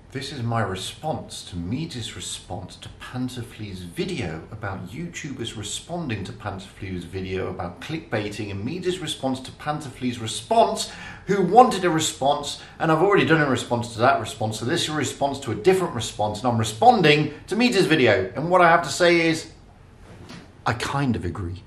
This is my response to MEADSY's response to Pantherflea's video about YouTubers responding to Pantherflea's video about clickbaiting, and MEADSY's response to Pantherflea's response, who wanted a response, and I've already done a response to that response, so this is a response to a different response, and I'm responding to MEADSY's video, and what I have to say is, I kind of agree.